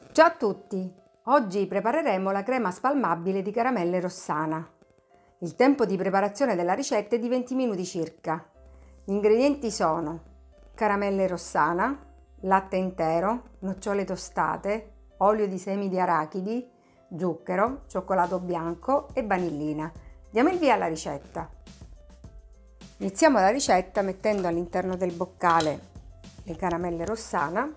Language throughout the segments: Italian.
Ciao a tutti! Oggi prepareremo la crema spalmabile di caramelle Rossana. Il tempo di preparazione della ricetta è di 20 minuti circa. Gli ingredienti sono caramelle Rossana, latte intero, nocciole tostate, olio di semi di arachidi, zucchero, cioccolato bianco e vanillina. Diamo il via alla ricetta. Iniziamo la ricetta mettendo all'interno del boccale le caramelle Rossana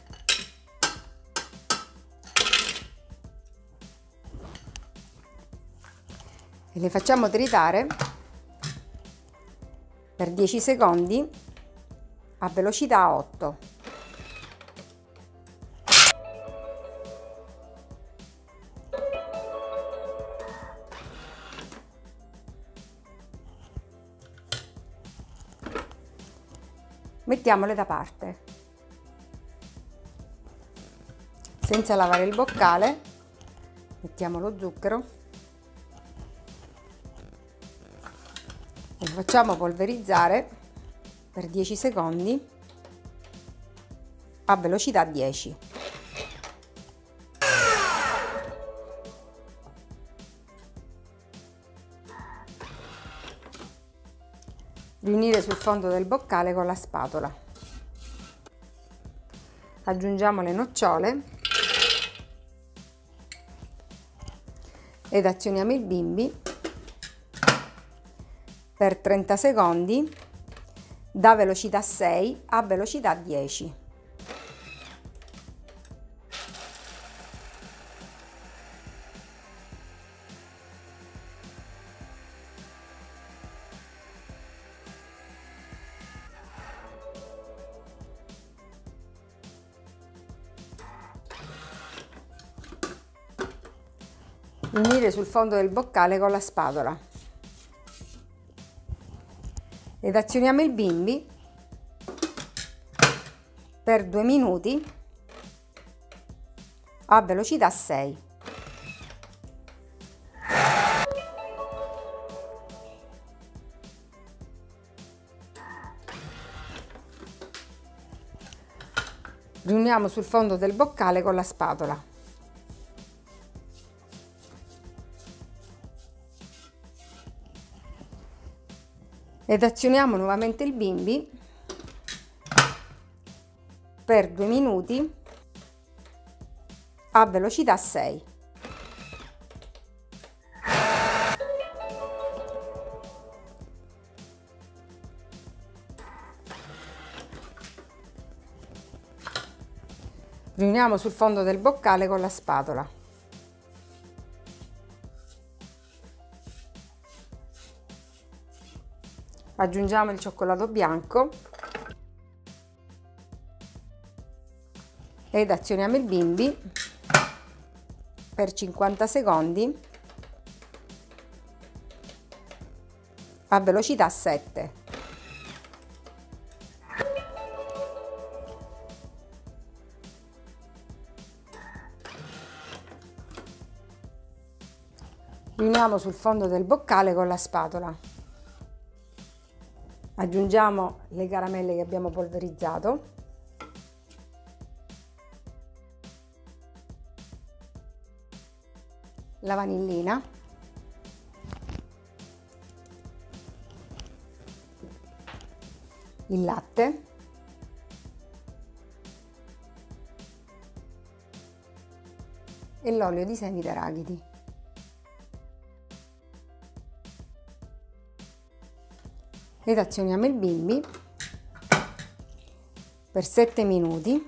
e le facciamo tritare per 10 secondi a velocità 8. Mettiamole da parte. Senza lavare il boccale, mettiamo lo zucchero e lo facciamo polverizzare per 10 secondi a velocità 10. Riunire sul fondo del boccale con la spatola. Aggiungiamo le nocciole ed azioniamo il bimbi per 30 secondi da velocità 6 a velocità 10. Unire sul fondo del boccale con la spatola ed azioniamo il bimbi per 2 minuti a velocità 6. Riuniamo sul fondo del boccale con la spatola. Ed azioniamo nuovamente il bimbi per 2 minuti a velocità 6. Riuniamo sul fondo del boccale con la spatola. Aggiungiamo il cioccolato bianco ed azioniamo il bimbi per 50 secondi a velocità 7. Riuniamo sul fondo del boccale con la spatola. Aggiungiamo le caramelle che abbiamo polverizzato, la vanillina, il latte e l'olio di semi d'arachidi. Ed azioniamo il bimbi per 7 minuti,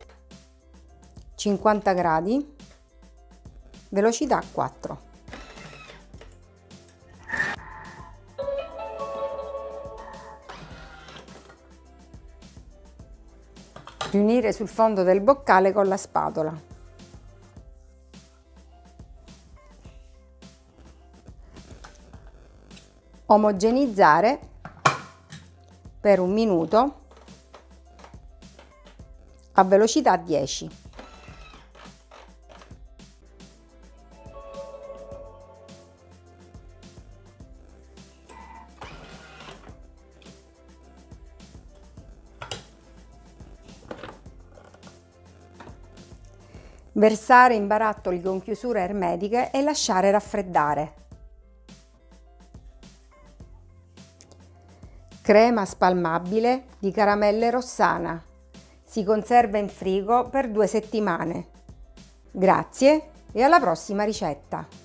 50 gradi, velocità 4. Riunire sul fondo del boccale con la spatola. Omogenizzare per 1 minuto a velocità 10. Versare in barattoli con chiusure ermetiche e lasciare raffreddare. Crema spalmabile di caramelle Rossana. Si conserva in frigo per 2 settimane. Grazie e alla prossima ricetta!